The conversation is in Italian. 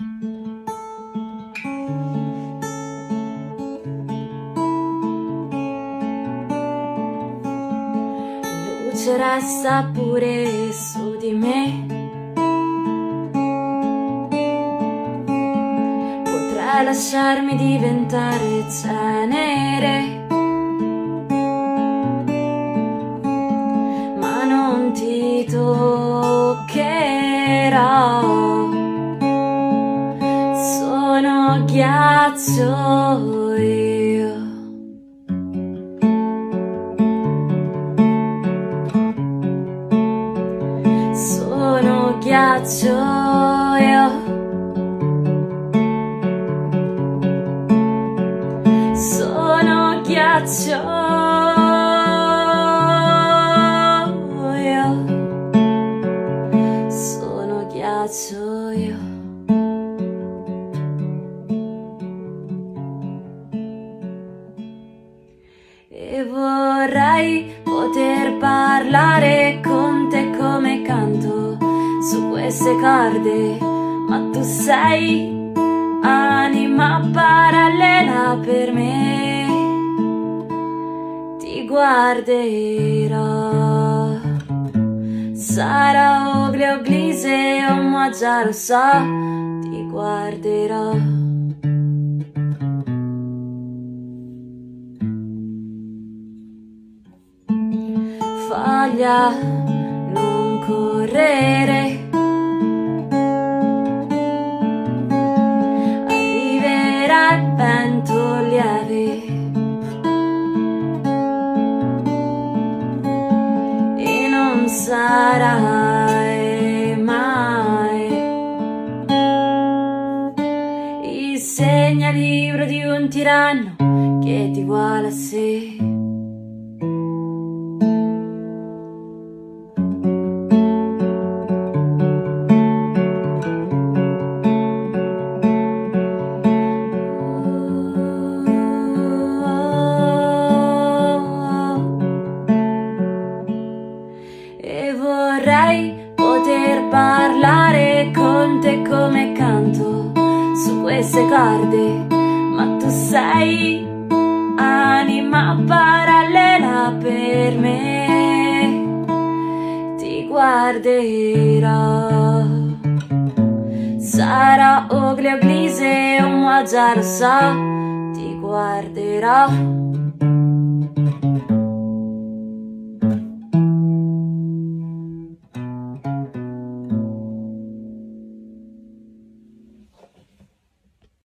Luce resta pure su di me, potrei lasciarmi diventare cenere, ma non ti toccherò. Sono ghiaccio io. Sono ghiaccio io. Sono ghiaccio io. Sono ghiaccio io. E vorrei poter parlare con te come canto su queste corde, ma tu sei anima parallela per me. Ti guarderò, sarà oglio glise o ma già lo so, ti guarderò. Foglia, non correre, arriverà il vento lieve e non sarai mai il segnalibro di un tiranno che ti vuole a sé. E vorrei poter parlare con te come canto su queste corde, ma tu sei anima parallela per me. Ti guarderò, sarà oglio glise o ma già lo so, ti guarderò.